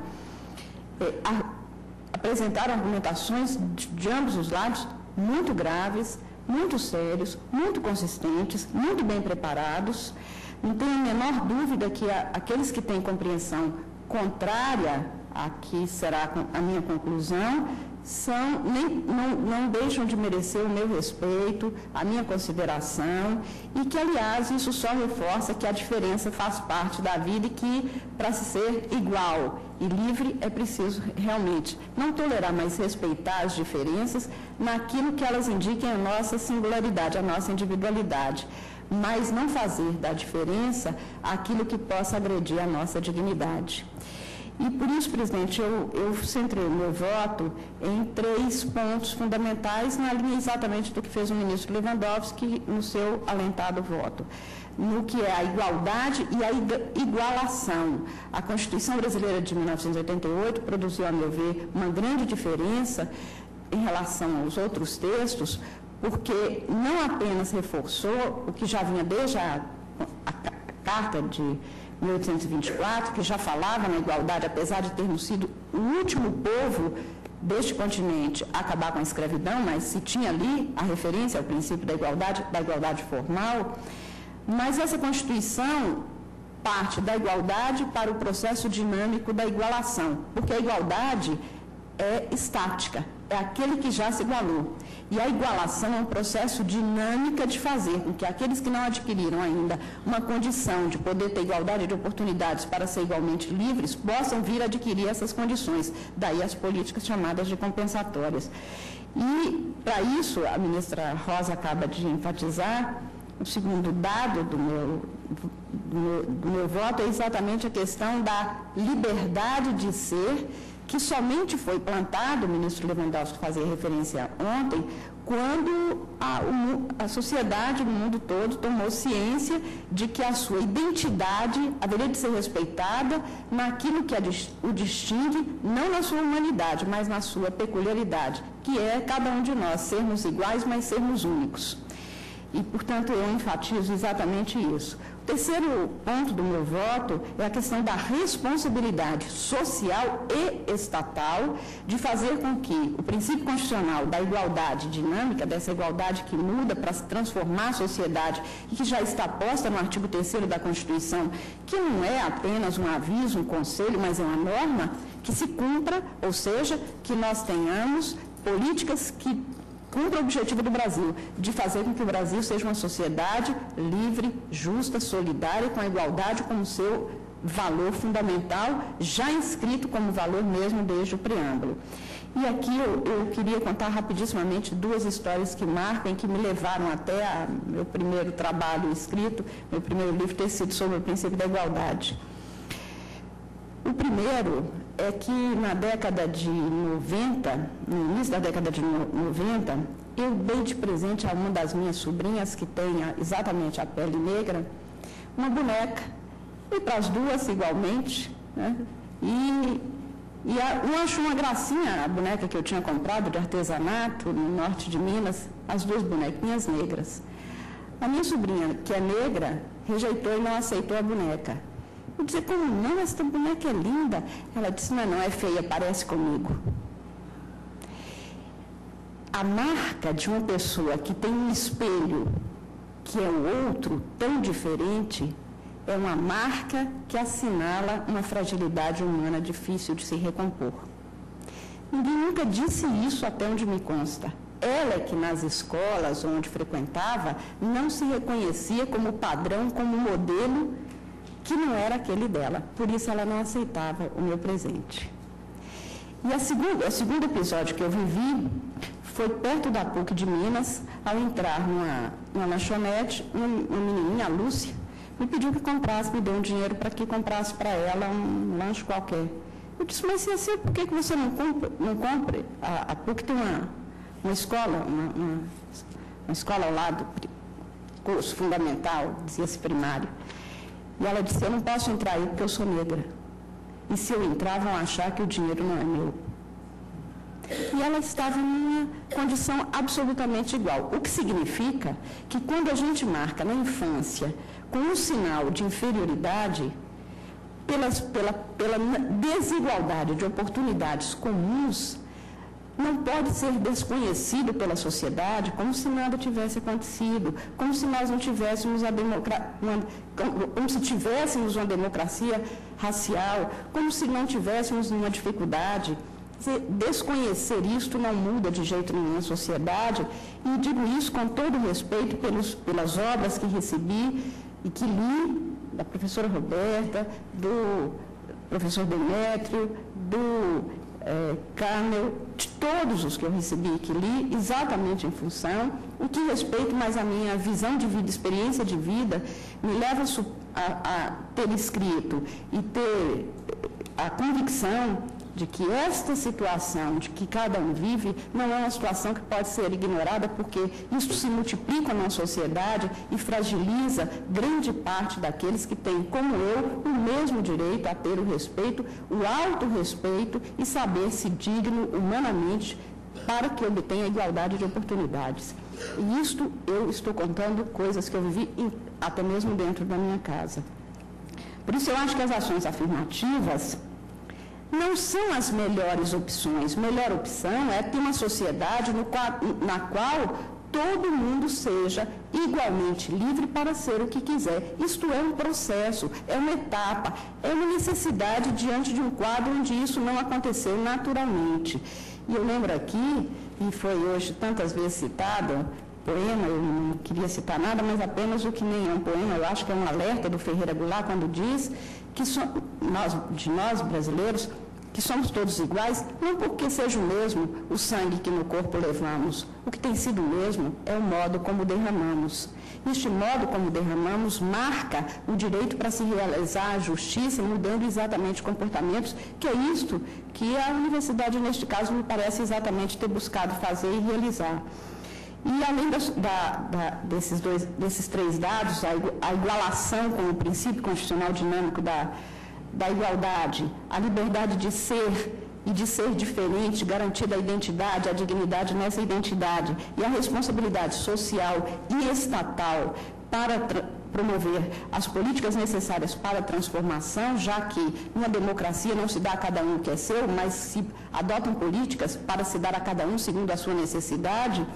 E: eh, a, apresentaram argumentações de, de ambos os lados muito graves, muito sérios, muito consistentes, muito bem preparados. Não tenho a menor dúvida que a, aqueles que têm compreensão contrária a que será a minha conclusão, são, nem, não, não deixam de merecer o meu respeito, a minha consideração, e que, aliás, isso só reforça que a diferença faz parte da vida e que, para se ser igual e livre, é preciso realmente não tolerar, mas respeitar as diferenças naquilo que elas indiquem a nossa singularidade, a nossa individualidade, mas não fazer da diferença aquilo que possa agredir a nossa dignidade. E por isso, presidente, eu, eu centrei o meu voto em três pontos fundamentais, na linha exatamente do que fez o ministro Lewandowski no seu alentado voto, no que é a igualdade e a igualação. A Constituição Brasileira de mil novecentos e oitenta e oito produziu, a meu ver, uma grande diferença em relação aos outros textos, porque não apenas reforçou o que já vinha desde a, a, a Carta de mil oitocentos e vinte e quatro, que já falava na igualdade, apesar de termos sido o último povo deste continente a acabar com a escravidão, mas se tinha ali a referência ao princípio da igualdade, da igualdade formal. Mas essa Constituição parte da igualdade para o processo dinâmico da igualação, porque a igualdade é estática, é aquele que já se igualou. E a igualação é um processo dinâmico de fazer com que aqueles que não adquiriram ainda uma condição de poder ter igualdade de oportunidades para ser igualmente livres, possam vir a adquirir essas condições. Daí as políticas chamadas de compensatórias. E, para isso, a ministra Rosa acaba de enfatizar, o segundo dado do meu, do meu, do meu voto é exatamente a questão da liberdade de ser, que somente foi plantado, o ministro Lewandowski fazia referência ontem, quando a, a sociedade no mundo todo tomou ciência de que a sua identidade haveria de ser respeitada naquilo que a, o distingue, não na sua humanidade, mas na sua peculiaridade, que é cada um de nós sermos iguais, mas sermos únicos. E, portanto, eu enfatizo exatamente isso. O terceiro ponto do meu voto é a questão da responsabilidade social e estatal de fazer com que o princípio constitucional da igualdade dinâmica, dessa igualdade que muda para transformar a sociedade e que já está posta no artigo terceiro da Constituição, que não é apenas um aviso, um conselho, mas é uma norma, que se cumpra, ou seja, que nós tenhamos políticas que cumpra o objetivo do Brasil, de fazer com que o Brasil seja uma sociedade livre, justa, solidária, com a igualdade como seu valor fundamental, já inscrito como valor mesmo desde o preâmbulo. E aqui eu, eu queria contar rapidissimamente duas histórias que marcam e que me levaram até a meu primeiro trabalho escrito, meu primeiro livro ter sido sobre o princípio da igualdade. O primeiro é que na década de noventa, no início da década de noventa, eu dei de presente a uma das minhas sobrinhas, que tem exatamente a pele negra, uma boneca, e para as duas igualmente, né? E, e a, uma achou uma gracinha, a boneca que eu tinha comprado de artesanato no norte de Minas, as duas bonequinhas negras. A minha sobrinha, que é negra, rejeitou e não aceitou a boneca. Eu disse, como não, essa boneca é linda. Ela disse, não, não, é feia, parece comigo. A marca de uma pessoa que tem um espelho que é o outro, tão diferente, é uma marca que assinala uma fragilidade humana difícil de se recompor. Ninguém nunca disse isso até onde me consta. Ela é que nas escolas onde frequentava não se reconhecia como padrão, como modelo, que não era aquele dela. Por isso ela não aceitava o meu presente. E a segunda, o segundo episódio que eu vivi foi perto da P U C de Minas, ao entrar numa, numa lanchonete, uma, uma menininha, a Lúcia, me pediu que comprasse, me deu um dinheiro para que comprasse para ela um lanche qualquer. Eu disse, mas se assim, por que você não compra? Não compre? A, a P U C tem uma, uma escola, uma, uma, uma escola ao lado curso fundamental, dizia-se primário. E ela disse, eu não posso entrar aí porque eu sou negra. E se eu entrar, vão achar que o dinheiro não é meu. E ela estava em uma condição absolutamente igual. O que significa que quando a gente marca na infância com um sinal de inferioridade, pelas, pela, pela desigualdade de oportunidades comuns, não pode ser desconhecido pela sociedade como se nada tivesse acontecido, como se nós não tivéssemos a democracia, como, como se tivéssemos uma democracia racial, como se não tivéssemos nenhuma dificuldade. Desconhecer isto não muda de jeito nenhum a sociedade, e digo isso com todo respeito pelos, pelas obras que recebi e que li, da professora Roberta, do professor Demétrio, do é, Carmel, de todos os que eu recebi e que li, exatamente em função, o que respeito mais a minha visão de vida, experiência de vida, me leva a, a ter escrito e ter a convicção de que esta situação de que cada um vive não é uma situação que pode ser ignorada, porque isso se multiplica na sociedade e fragiliza grande parte daqueles que têm, como eu, o mesmo direito a ter o respeito, o autorrespeito e saber-se digno humanamente para que obtenha a igualdade de oportunidades. E isto eu estou contando coisas que eu vivi em, até mesmo dentro da minha casa. Por isso eu acho que as ações afirmativas não são as melhores opções. Melhor opção é ter uma sociedade no qual, na qual todo mundo seja igualmente livre para ser o que quiser. Isto é um processo, é uma etapa, é uma necessidade diante de um quadro onde isso não aconteceu naturalmente. E eu lembro aqui, e foi hoje tantas vezes citado, poema, eu não queria citar nada, mas apenas o que nem é um poema, eu acho que é um alerta do Ferreira Goulart, quando diz que so, nós, de nós brasileiros, que somos todos iguais, não porque seja o mesmo o sangue que no corpo levamos. O que tem sido o mesmo é o modo como derramamos. Este modo como derramamos marca o direito para se realizar a justiça, mudando exatamente comportamentos, que é isto que a universidade, neste caso, me parece exatamente ter buscado fazer e realizar. E além das, da, da, desses, dois, desses três dados, a igualação com o princípio constitucional dinâmico da da igualdade, a liberdade de ser e de ser diferente, garantida a identidade, a dignidade nessa identidade e a responsabilidade social e estatal para promover as políticas necessárias para a transformação, já que numa democracia não se dá a cada um o que é seu, mas se adotam políticas para se dar a cada um segundo a sua necessidade.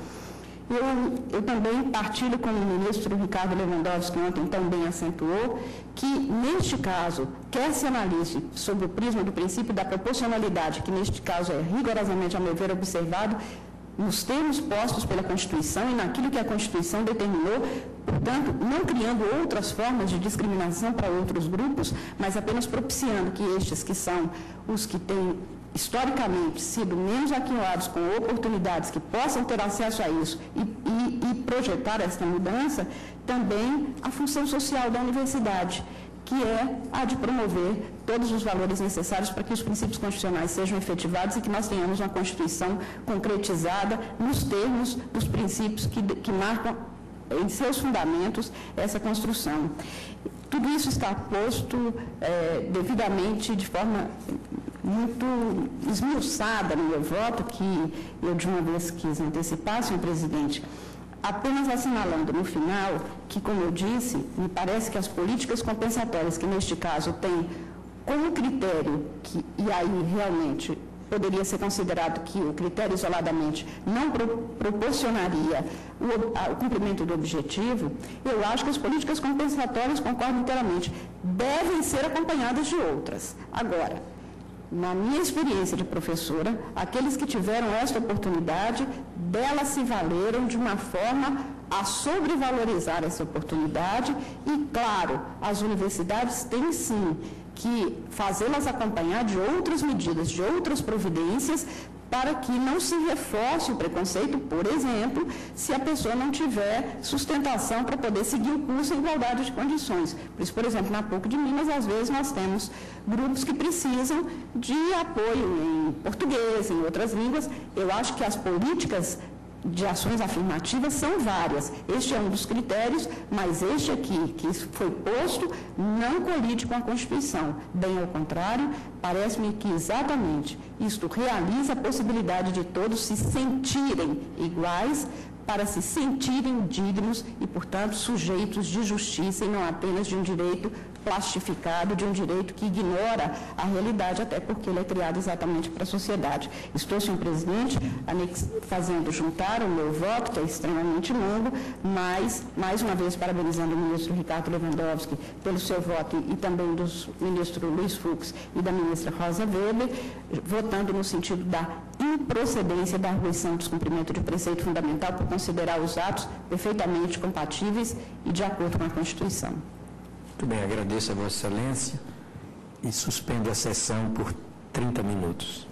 E: Eu, eu também partilho com o ministro Ricardo Lewandowski, que ontem tão bem acentuou, que, neste caso, quer se analise sobre o prisma do princípio da proporcionalidade, que, neste caso, é rigorosamente, a meu ver, observado nos termos postos pela Constituição e naquilo que a Constituição determinou, portanto, não criando outras formas de discriminação para outros grupos, mas apenas propiciando que estes, que são os que têm historicamente sido menos aquinados com oportunidades que possam ter acesso a isso e, e, e projetar esta mudança, também a função social da universidade, que é a de promover todos os valores necessários para que os princípios constitucionais sejam efetivados e que nós tenhamos uma Constituição concretizada nos termos dos princípios que, que marcam em seus fundamentos essa construção. Tudo isso está posto é, devidamente, de forma muito esmiuçada no meu voto, que eu de uma vez quis antecipar, senhor presidente, apenas assinalando no final que, como eu disse, me parece que as políticas compensatórias, que neste caso têm como critério, que, e aí realmente poderia ser considerado que o critério isoladamente não pro, proporcionaria o, a, o cumprimento do objetivo, eu acho que as políticas compensatórias, concordo inteiramente, devem ser acompanhadas de outras. Agora, na minha experiência de professora, aqueles que tiveram esta oportunidade, delas se valeram de uma forma a sobrevalorizar essa oportunidade e, claro, as universidades têm sim que fazê-las acompanhar de outras medidas, de outras providências, para que não se reforce o preconceito, por exemplo, se a pessoa não tiver sustentação para poder seguir o curso em igualdade de condições. Por isso, por exemplo, na PUC de Minas, às vezes nós temos grupos que precisam de apoio em português, em outras línguas. Eu acho que as políticas de ações afirmativas são várias. Este é um dos critérios, mas este aqui, que foi posto, não colide com a Constituição. Bem ao contrário, parece-me que exatamente isto realiza a possibilidade de todos se sentirem iguais, para se sentirem dignos e, portanto, sujeitos de justiça e não apenas de um direito plastificado, de um direito que ignora a realidade, até porque ele é criado exatamente para a sociedade. Estou, senhor presidente, fazendo juntar o meu voto, que é extremamente longo, mas, mais uma vez, parabenizando o ministro Ricardo Lewandowski pelo seu voto e, e também do ministro Luiz Fux e da ministra Rosa Weber, votando no sentido da improcedência da arguição de descumprimento de preceito fundamental por considerar os atos perfeitamente compatíveis e de acordo com a Constituição.
C: Muito bem, agradeço a Vossa Excelência e suspendo a sessão por trinta minutos.